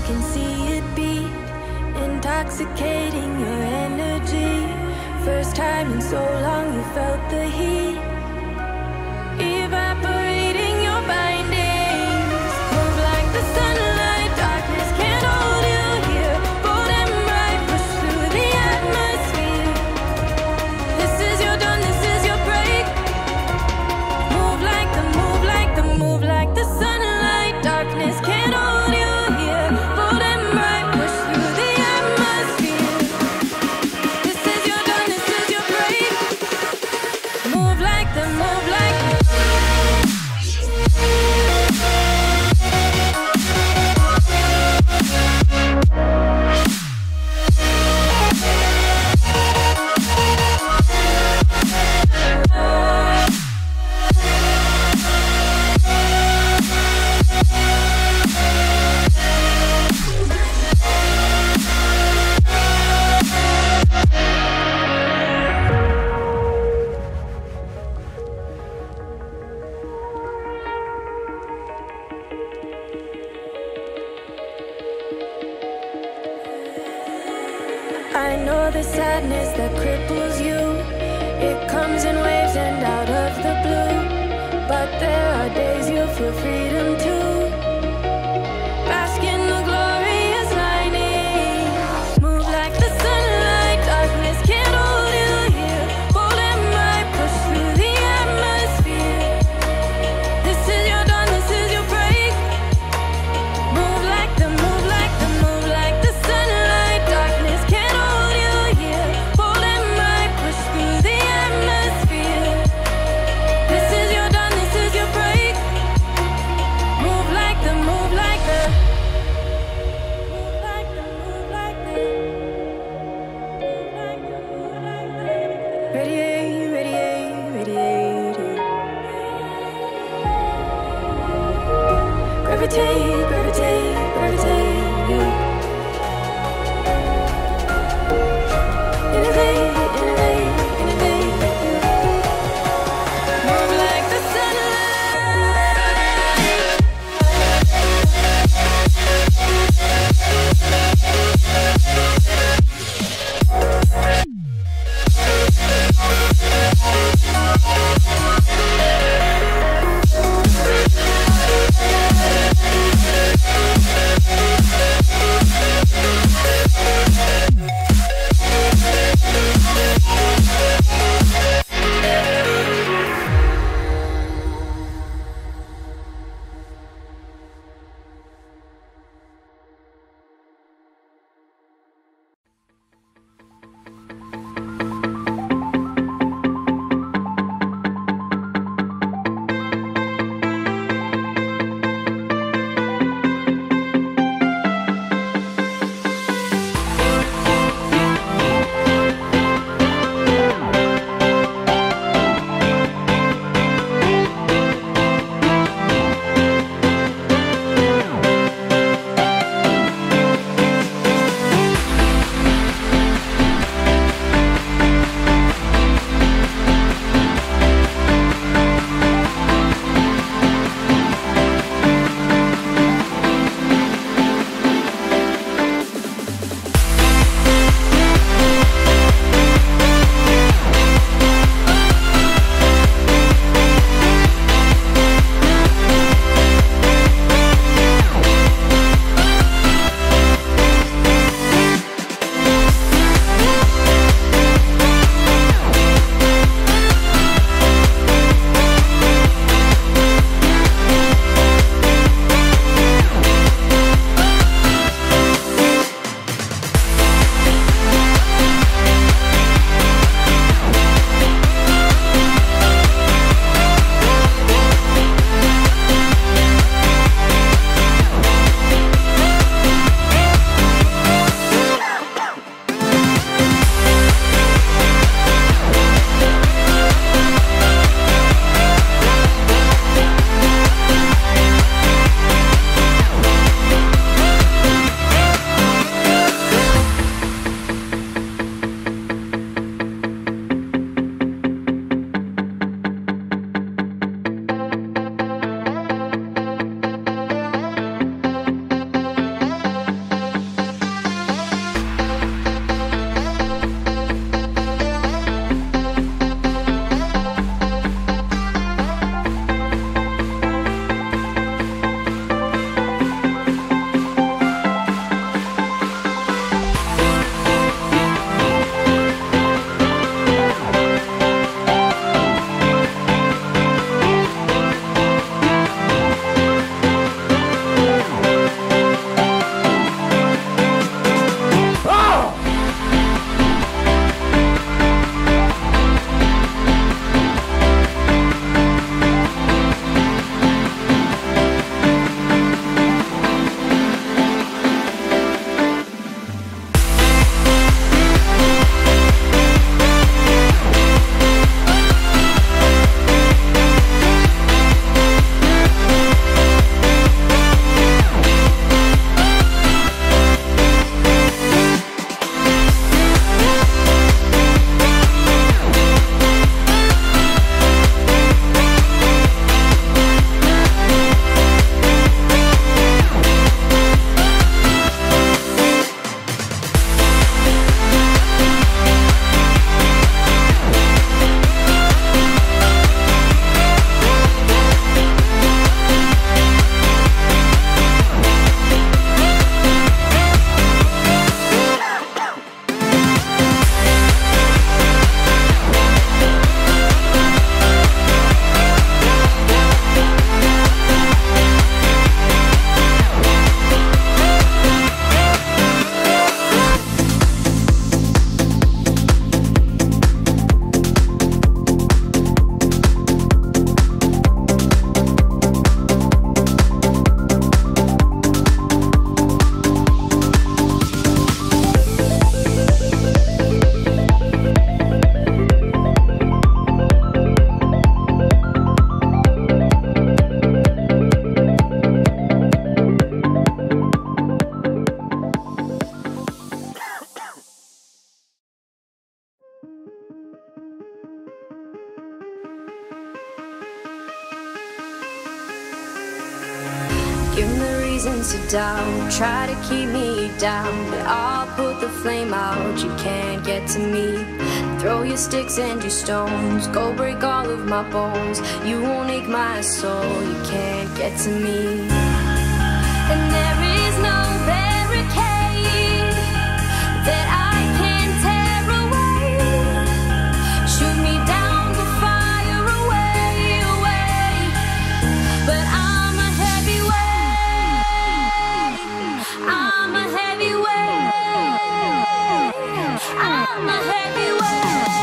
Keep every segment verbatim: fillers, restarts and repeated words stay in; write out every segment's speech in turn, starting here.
can see it beat, intoxicating your energy. First time in so long you felt the heat, evaporating your bindings. Move like the sunlight, darkness can't hold you here. Bold and bright, push through the atmosphere. This is your dawn, this is your break. Move like the, move like the, move like the sunlight, darkness can't hold you here. Bold and bright, push through the atmosphere. This is your dawn, this is your break. Move like the, move like the. I know the sadness that cripples you. It comes in waves and out of the blue. But there are days you feel freedom too. Bask in the glorious lightning. Move like the sunlight, darkness can't hold you here. Bold and bright, push through the atmosphere. This is your dawn, this is your break. Move like the, move like the, move like the sunlight, darkness can't hold you here. Bold and bright, push through the atmosphere. This is your dawn, this is your break. Move like the, move like the, move like the, move like the, move like the, move like the. Radiate, radiate, radiate. Gravitate, gravitate, gravitate. Innovate, innovate, innovate. Move like the sunlight. Give me reasons to doubt, try to keep me down, but I'll put the flame out, you can't get to me. Throw your sticks and your stones, go break all of my bones. You won't ache my soul, you can't get to me. And there is no barricade that I can tear away. Shoot me down, but fire away, away. But I'm a heavyweight, I'm a heavyweight, I'm a heavyweight.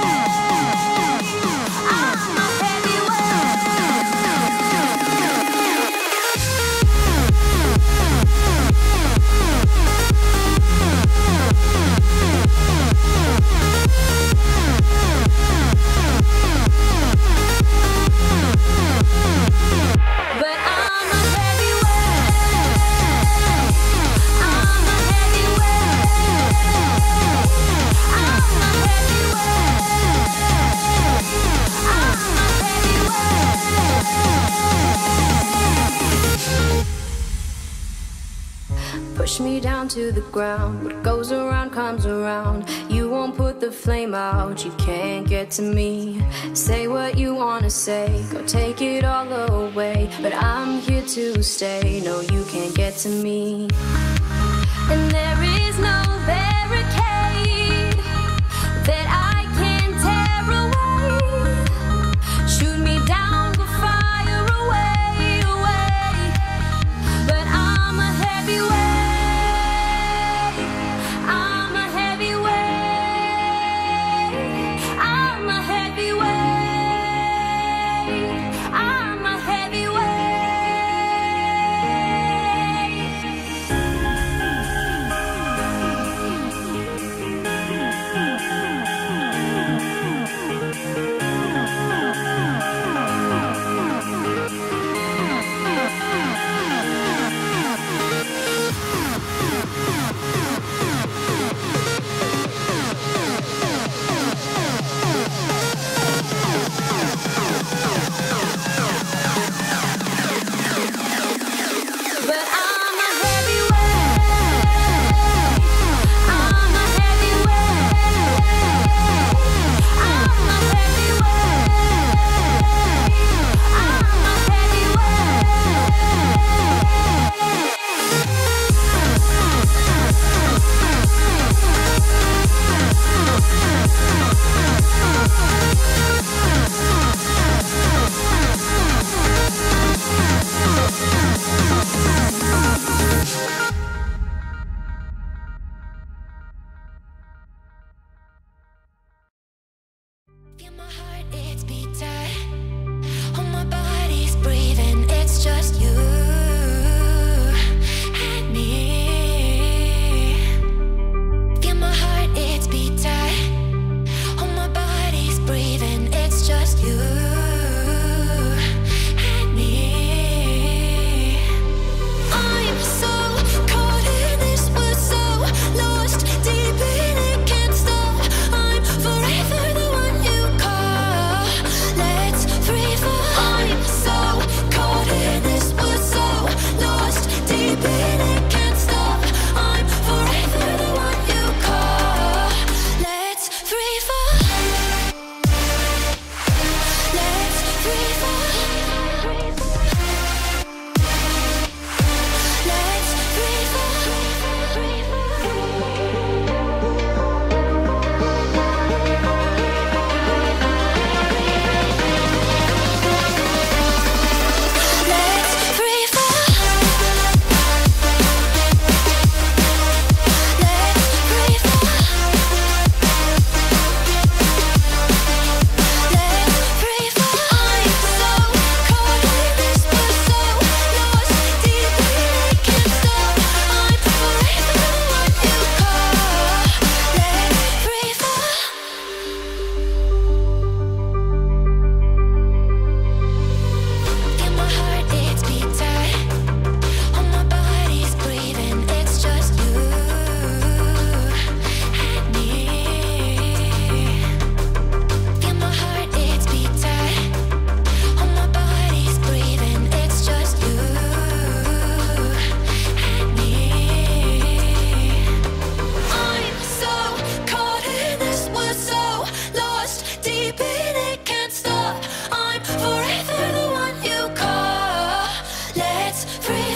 Push me down to the ground, what goes around comes around. You won't put the flame out, you can't get to me. Say what you wanna say, go take it all away, but I'm here to stay, no you can't get to me. And there is no barricade that I can tear away. Shoot me down, but fire away, away. But I'm a heavyweight, free.